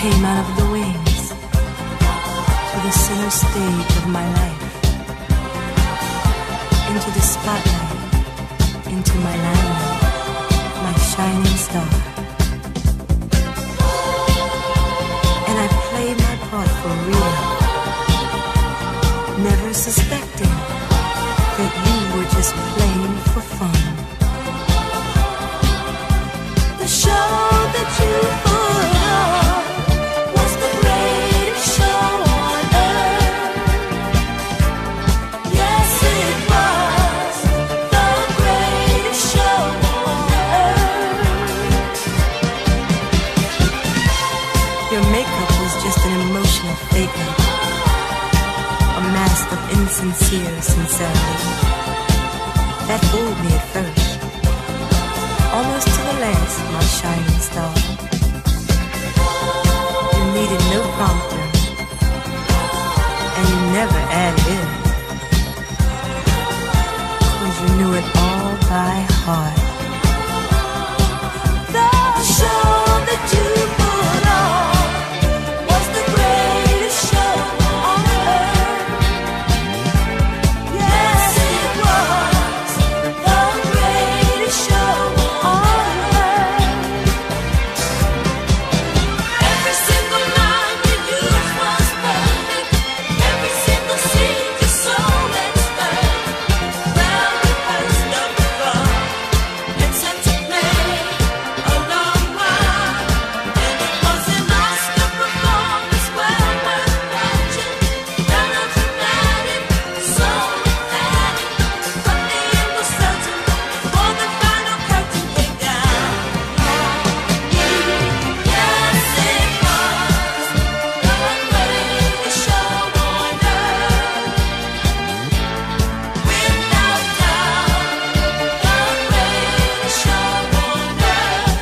came out of the wings to the center stage of my life, into the spotlight, into my limelight, my shining star. And I played my part for real, never suspecting that you were just playing for fun. The show that you put on was the greatest show on earth. Yes, it was the greatest show on earth. Your makeup was just an emotional fake-up, a mask of insincere sincerity. That fooled me at first, almost to the last, my shining star. You needed no prompter, and you never added in, 'cause you knew it all by heart. The show that you put on was the greatest show on earth. Yes, it was the greatest show on earth. Every single line you used was perfect. Every single scene just so expert. Well rehearsed up front and set to play a long while. And it was an Oscar performance well worth watching. Melodramatic, so emphatic, but the end was certain before the final curtain came down. Yes, it was the greatest show on earth. Without doubt, the greatest show on earth.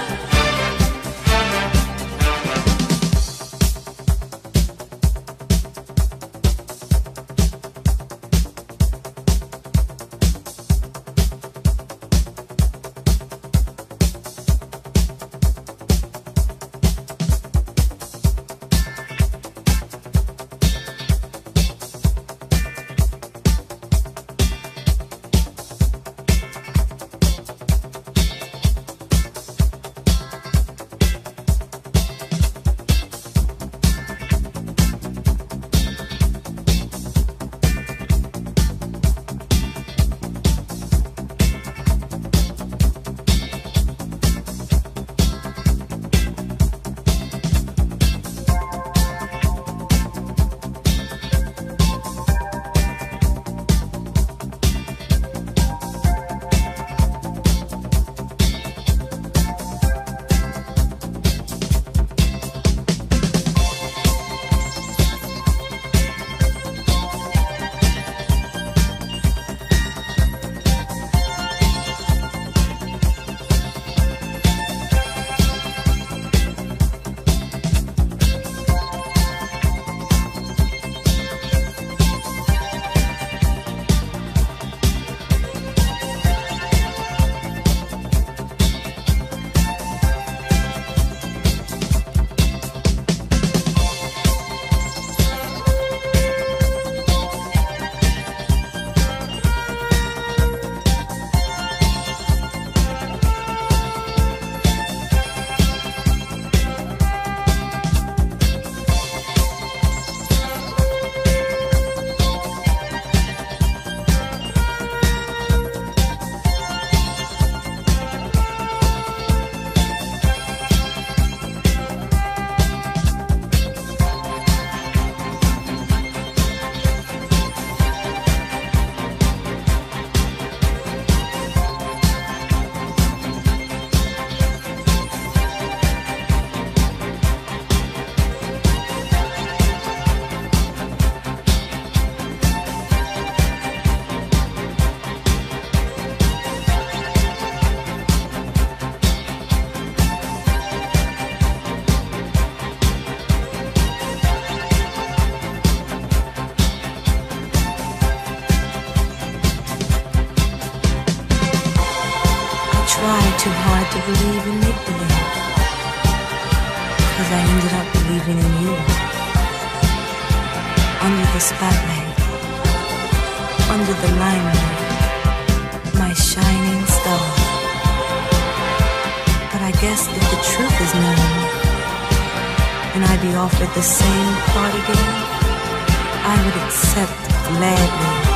too hard to believe in make-believe, 'cause I ended up believing in you. Under the spotlight, under the limelight, my shining star. But I guess if the truth is known, and I be offered the same part again, I would accept gladly.